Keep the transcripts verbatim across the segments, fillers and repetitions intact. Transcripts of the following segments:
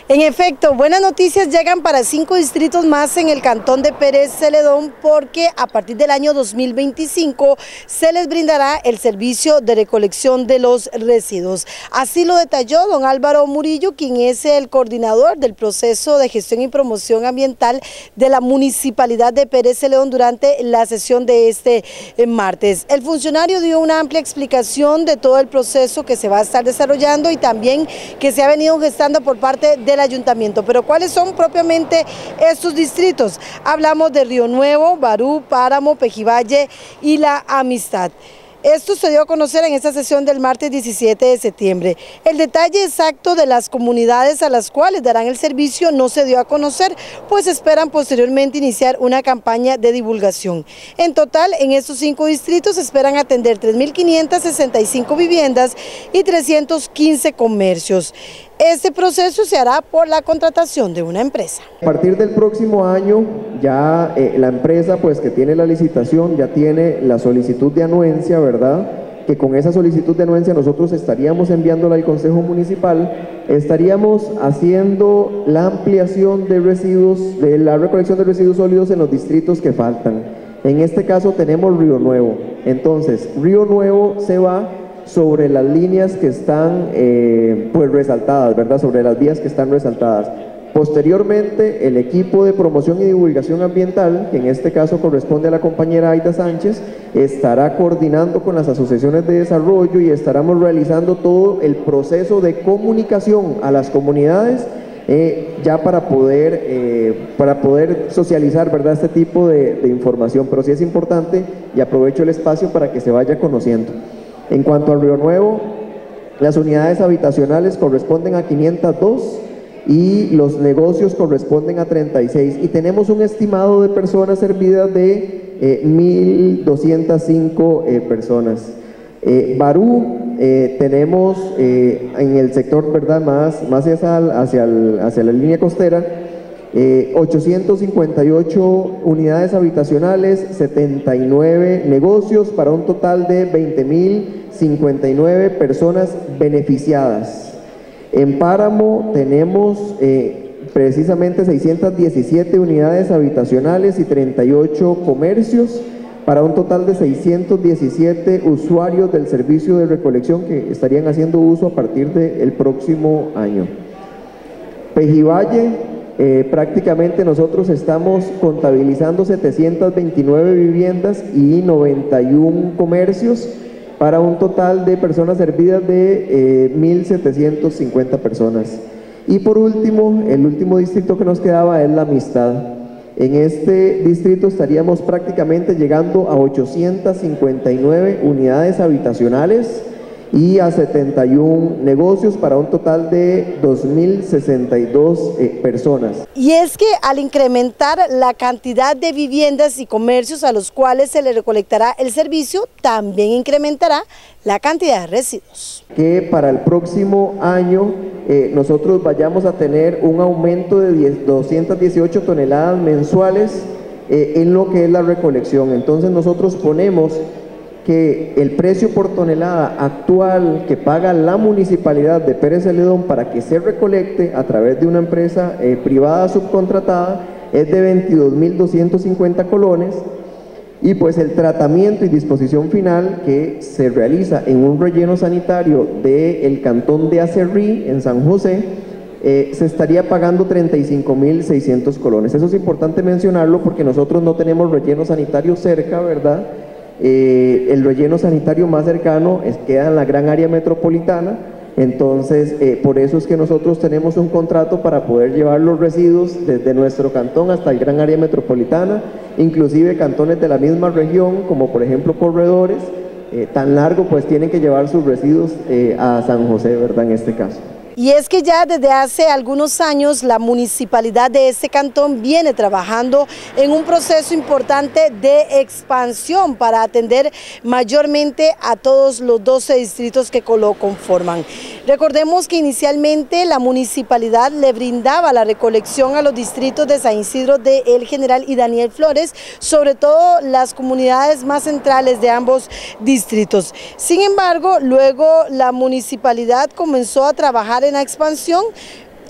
En efecto, buenas noticias llegan para cinco distritos más en el cantón de Pérez Celedón, porque a partir del año dos mil veinticinco se les brindará el servicio de recolección de los residuos. Así lo detalló don Álvaro Murillo, quien es el coordinador del proceso de gestión y promoción ambiental de la Municipalidad de Pérez Celedón durante la sesión de este martes. El funcionario dio una amplia explicación de todo el proceso que se va a estar desarrollando y también que se ha venido gestando por parte de ayuntamiento. Pero ¿cuáles son propiamente estos distritos? Hablamos de Río Nuevo, Barú, Páramo, Pejivalle y La Amistad. Esto se dio a conocer en esta sesión del martes diecisiete de septiembre. El detalle exacto de las comunidades a las cuales darán el servicio no se dio a conocer, pues esperan posteriormente iniciar una campaña de divulgación. En total, en estos cinco distritos esperan atender tres mil quinientas sesenta y cinco viviendas y trescientos quince comercios. Este proceso se hará por la contratación de una empresa. A partir del próximo año ya eh, la empresa pues que tiene la licitación ya tiene la solicitud de anuencia, ¿verdad? Que con esa solicitud de anuencia nosotros estaríamos enviándola al Consejo Municipal, estaríamos haciendo la ampliación de residuos, de la recolección de residuos sólidos en los distritos que faltan. En este caso tenemos Río Nuevo. Entonces, Río Nuevo se va sobre las líneas que están eh, pues resaltadas, ¿verdad? Sobre las vías que están resaltadas. Posteriormente, el equipo de promoción y divulgación ambiental, que en este caso corresponde a la compañera Aida Sánchez, estará coordinando con las asociaciones de desarrollo y estaremos realizando todo el proceso de comunicación a las comunidades eh, ya para poder, eh, para poder socializar, ¿verdad?, este tipo de, de información. Pero sí es importante y aprovecho el espacio para que se vaya conociendo. En cuanto al Río Nuevo, las unidades habitacionales corresponden a quinientas dos y los negocios corresponden a treinta y seis. Y tenemos un estimado de personas servidas de eh, mil doscientas cinco eh, personas. Eh, Barú, eh, tenemos eh, en el sector, ¿verdad?, más, más hacia, hacia, el, hacia la línea costera, Eh, ochocientas cincuenta y ocho unidades habitacionales, setenta y nueve negocios para un total de veinte mil cincuenta y nueve personas beneficiadas. En Páramo tenemos eh, precisamente seiscientas diecisiete unidades habitacionales y treinta y ocho comercios para un total de seiscientos diecisiete usuarios del servicio de recolección que estarían haciendo uso a partir del próximo año. Pejivalle, Eh, prácticamente nosotros estamos contabilizando setecientas veintinueve viviendas y noventa y uno comercios para un total de personas servidas de eh, mil setecientas cincuenta personas. Y por último, el último distrito que nos quedaba es La Amistad. En este distrito estaríamos prácticamente llegando a ochocientas cincuenta y nueve unidades habitacionales y a setenta y uno negocios para un total de dos mil sesenta y dos eh, personas. Y es que al incrementar la cantidad de viviendas y comercios a los cuales se le recolectará el servicio, también incrementará la cantidad de residuos. Que para el próximo año eh, nosotros vayamos a tener un aumento de doscientas dieciocho toneladas mensuales eh, en lo que es la recolección. Entonces nosotros ponemos que el precio por tonelada actual que paga la Municipalidad de Pérez Celedón para que se recolecte a través de una empresa eh, privada subcontratada es de veintidós mil doscientos cincuenta colones, y pues el tratamiento y disposición final que se realiza en un relleno sanitario del cantón de Acerrí en San José eh, se estaría pagando treinta y cinco mil seiscientos colones. Eso es importante mencionarlo porque nosotros no tenemos relleno sanitario cerca, ¿verdad? Eh, el relleno sanitario más cercano es, queda en la gran área metropolitana. Entonces eh, por eso es que nosotros tenemos un contrato para poder llevar los residuos desde nuestro cantón hasta el gran área metropolitana, inclusive cantones de la misma región como por ejemplo Corredores, eh, tan largo pues tienen que llevar sus residuos eh, a San José, ¿verdad?, en este caso. Y es que ya desde hace algunos años la municipalidad de este cantón viene trabajando en un proceso importante de expansión para atender mayormente a todos los doce distritos que lo conforman. Recordemos que inicialmente la municipalidad le brindaba la recolección a los distritos de San Isidro de El General y Daniel Flores, sobre todo las comunidades más centrales de ambos distritos. Sin embargo, luego la municipalidad comenzó a trabajar en la expansión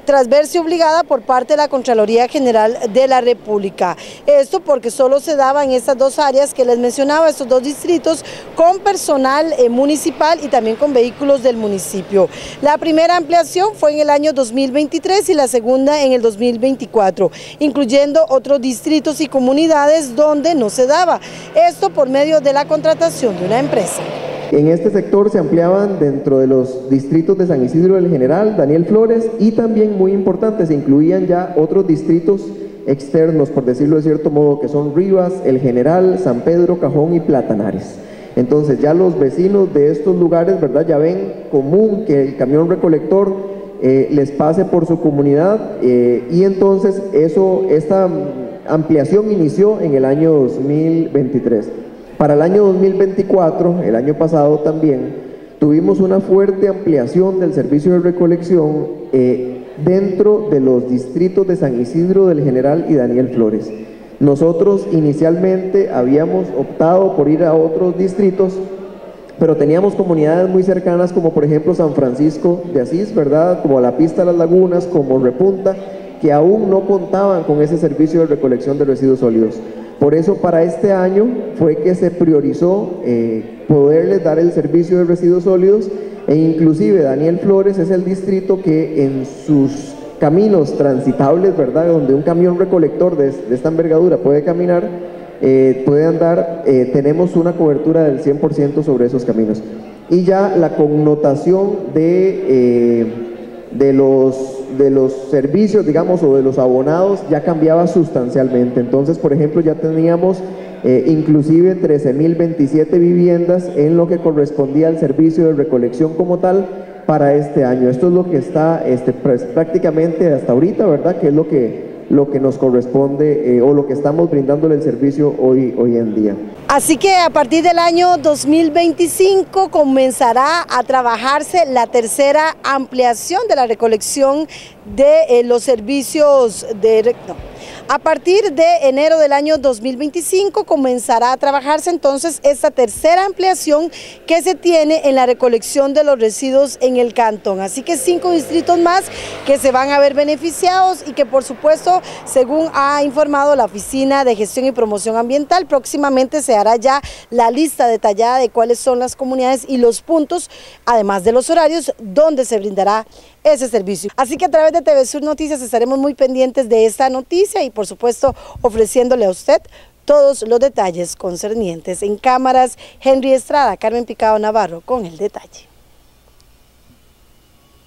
tras verse obligada por parte de la Contraloría General de la República. Esto porque solo se daba en estas dos áreas que les mencionaba, estos dos distritos, con personal eh, municipal y también con vehículos del municipio. La primera ampliación fue en el año dos mil veintitrés y la segunda en el dos mil veinticuatro, incluyendo otros distritos y comunidades donde no se daba. Esto por medio de la contratación de una empresa. En este sector se ampliaban dentro de los distritos de San Isidro del General, Daniel Flores, y también muy importante, se incluían ya otros distritos externos, por decirlo de cierto modo, que son Rivas, El General, San Pedro, Cajón y Platanares. Entonces ya los vecinos de estos lugares, ¿verdad?, ya ven común que el camión recolector eh, les pase por su comunidad eh, y entonces eso, esta ampliación inició en el año dos mil veintitrés. Para el año dos mil veinticuatro, el año pasado también, tuvimos una fuerte ampliación del servicio de recolección eh, dentro de los distritos de San Isidro del General y Daniel Flores. Nosotros inicialmente habíamos optado por ir a otros distritos, pero teníamos comunidades muy cercanas como por ejemplo San Francisco de Asís, ¿verdad?, como la Pista de las Lagunas, como Repunta, que aún no contaban con ese servicio de recolección de residuos sólidos. Por eso para este año fue que se priorizó eh, poderles dar el servicio de residuos sólidos, e inclusive Daniel Flores es el distrito que en sus caminos transitables, ¿verdad?, donde un camión recolector de, de esta envergadura puede caminar, eh, puede andar, eh, tenemos una cobertura del cien por ciento sobre esos caminos. Y ya la connotación de, eh, de los de los servicios, digamos, o de los abonados ya cambiaba sustancialmente. Entonces, por ejemplo, ya teníamos eh, inclusive trece mil veintisiete viviendas en lo que correspondía al servicio de recolección como tal para este año. Esto es lo que está este, pues, prácticamente hasta ahorita, ¿verdad?, que es lo que, lo que nos corresponde eh, o lo que estamos brindándole el servicio hoy, hoy en día. Así que a partir del año dos mil veinticinco comenzará a trabajarse la tercera ampliación de la recolección de eh, los servicios de... No. A partir de enero del año dos mil veinticinco comenzará a trabajarse entonces esta tercera ampliación que se tiene en la recolección de los residuos en el cantón. Así que cinco distritos más que se van a ver beneficiados y que por supuesto, según ha informado la Oficina de Gestión y Promoción Ambiental, próximamente se hará ya la lista detallada de cuáles son las comunidades y los puntos, además de los horarios, donde se brindará ese servicio. Así que a través de T V Sur Noticias estaremos muy pendientes de esta noticia y por supuesto ofreciéndole a usted todos los detalles concernientes. En cámaras, Henry Estrada, Carmen Picado Navarro con el detalle.